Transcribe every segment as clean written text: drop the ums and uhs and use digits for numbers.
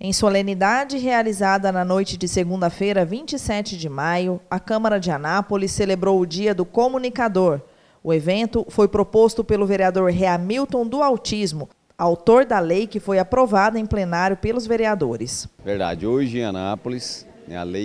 Em solenidade realizada na noite de segunda-feira, 27 de maio, a Câmara de Anápolis celebrou o Dia do Comunicador. O evento foi proposto pelo vereador Reamilton do Autismo, autor da lei que foi aprovada em plenário pelos vereadores. Verdade, hoje em Anápolis, a Lei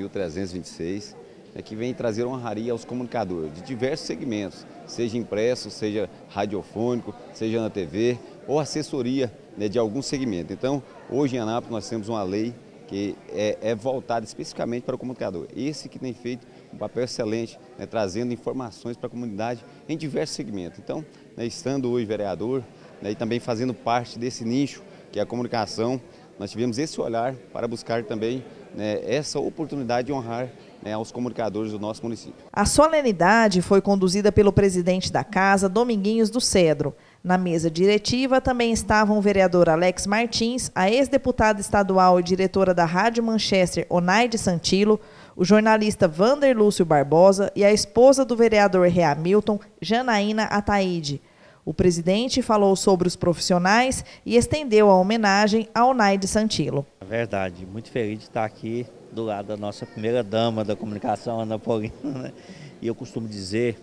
4.326, que vem trazer honraria aos comunicadores de diversos segmentos, seja impresso, seja radiofônico, seja na TV ou assessoria de algum segmento. Então, hoje em Anápolis nós temos uma lei que é voltada especificamente para o comunicador. Esse que tem feito um papel excelente, trazendo informações para a comunidade em diversos segmentos. Então, estando hoje vereador e também fazendo parte desse nicho que é a comunicação, nós tivemos esse olhar para buscar também essa oportunidade de honrar aos comunicadores do nosso município. A solenidade foi conduzida pelo presidente da Casa, Dominguinhos do Cedro. Na mesa diretiva também estavam o vereador Alex Martins, a ex-deputada estadual e diretora da Rádio Manchester, Onaide Santilo, o jornalista Vander Lúcio Barbosa e a esposa do vereador Reamilton, Janaína Ataíde. O presidente falou sobre os profissionais e estendeu a homenagem a Onaide Santilo. É verdade, muito feliz de estar aqui do lado da nossa primeira dama da comunicação, Ana Paulina, né? E eu costumo dizer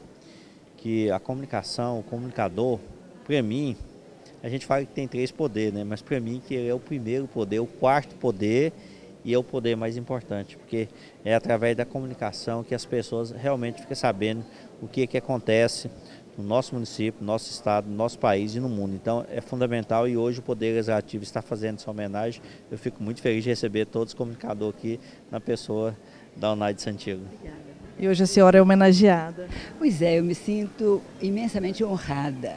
que a comunicação, o comunicador, para mim, a gente fala que tem 3 poderes, né? Mas para mim que ele é o primeiro poder, o 4º poder e é o poder mais importante, porque é através da comunicação que as pessoas realmente ficam sabendo o que acontece no nosso município, no nosso estado, no nosso país e no mundo. Então é fundamental e hoje o Poder Legislativo está fazendo essa homenagem. Eu fico muito feliz de receber todos os comunicadores aqui na pessoa da Onaide Santilo. Obrigada. E hoje a senhora é homenageada. Pois é, eu me sinto imensamente honrada.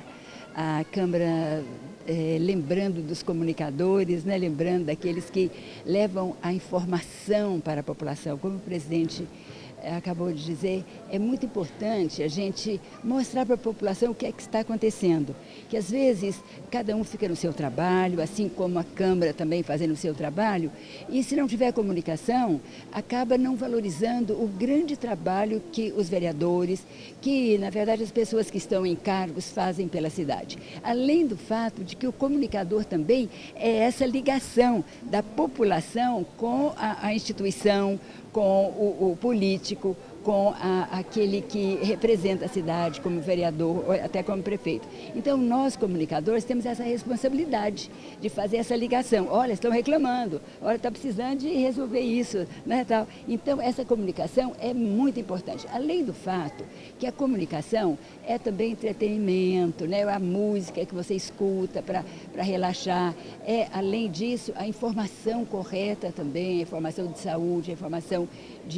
A Câmara lembrando dos comunicadores, né, lembrando daqueles que levam a informação para a população, como o presidente acabou de dizer, é muito importante a gente mostrar para a população o que é que está acontecendo. Que às vezes cada um fica no seu trabalho, assim como a Câmara também fazendo o seu trabalho, e se não tiver comunicação, acaba não valorizando o grande trabalho que os vereadores, que na verdade as pessoas que estão em cargos fazem pela cidade. Além do fato de que o comunicador também é essa ligação da população com a instituição, com o político, com aquele que representa a cidade, como vereador, ou até como prefeito. Então, nós, comunicadores, temos essa responsabilidade de fazer essa ligação. Olha, estão reclamando, olha, está precisando de resolver isso, né, tal. Então, essa comunicação é muito importante. Além do fato que a comunicação é também entretenimento, né, a música que você escuta para relaxar. Além disso, a informação correta também, a informação de saúde, a informação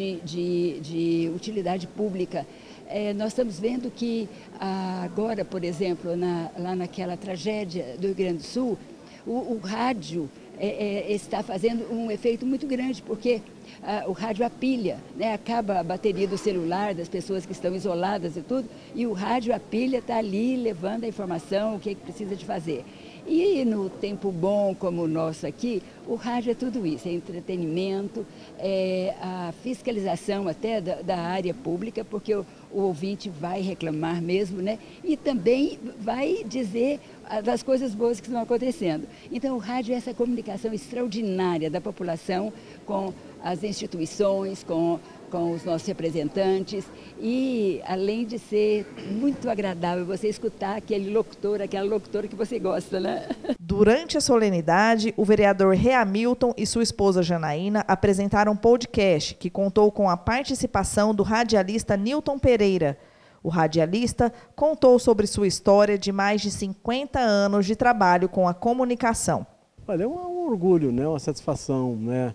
de utilidade pública. Nós estamos vendo que agora, por exemplo, lá naquela tragédia do Rio Grande do Sul, o rádio está fazendo um efeito muito grande, porque o rádio a pilha, né? Acaba a bateria do celular das pessoas que estão isoladas e tudo, e o rádio a pilha está ali levando a informação, o que precisa de fazer. E no tempo bom como o nosso aqui, o rádio é tudo isso, é entretenimento, a fiscalização até da área pública, porque o ouvinte vai reclamar mesmo, né? E também vai dizer das coisas boas que estão acontecendo. Então o rádio é essa comunicação extraordinária da população com as instituições, com os nossos representantes e além de ser muito agradável você escutar aquele locutor, aquela locutora que você gosta, né? Durante a solenidade, o vereador Reamilton e sua esposa Janaína apresentaram um podcast que contou com a participação do radialista Nilton Pereira. O radialista contou sobre sua história de mais de 50 anos de trabalho com a comunicação. Olha, é um orgulho, né? Uma satisfação, né?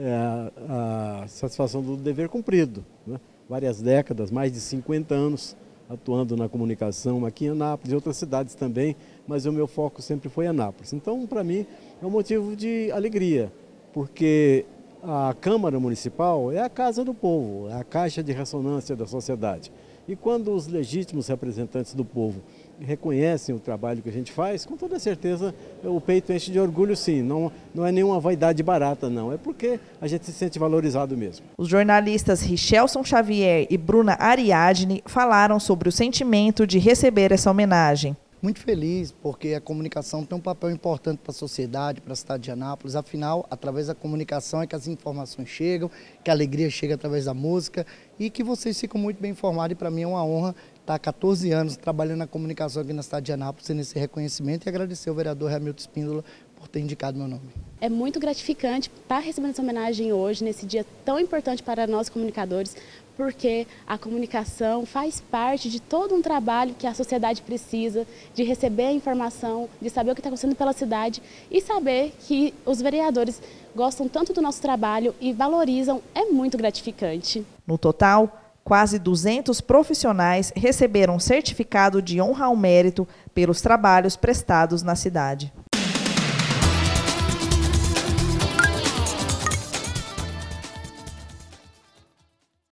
A satisfação do dever cumprido, né? Várias décadas, mais de 50 anos atuando na comunicação aqui em Anápolis e outras cidades também, mas o meu foco sempre foi Anápolis. Então, para mim, é um motivo de alegria, porque a Câmara Municipal é a casa do povo, é a caixa de ressonância da sociedade. E quando os legítimos representantes do povo reconhecem o trabalho que a gente faz, com toda certeza o peito enche de orgulho, sim. Não é nenhuma vaidade barata, não. É porque a gente se sente valorizado mesmo. Os jornalistas Richelson Xavier e Bruna Ariadne falaram sobre o sentimento de receber essa homenagem. Muito feliz, porque a comunicação tem um papel importante para a sociedade, para a cidade de Anápolis. Afinal, através da comunicação é que as informações chegam, que a alegria chega através da música e que vocês ficam muito bem informados. E para mim é uma honra estar há 14 anos trabalhando na comunicação aqui na cidade de Anápolis, tendo esse reconhecimento, e agradecer ao vereador Hamilton Espíndola por ter indicado meu nome. É muito gratificante estar recebendo essa homenagem hoje, nesse dia tão importante para nós comunicadores, porque a comunicação faz parte de todo um trabalho que a sociedade precisa, de receber a informação, de saber o que está acontecendo pela cidade e saber que os vereadores gostam tanto do nosso trabalho e valorizam, é muito gratificante. No total, quase 200 profissionais receberam certificado de honra ao mérito pelos trabalhos prestados na cidade.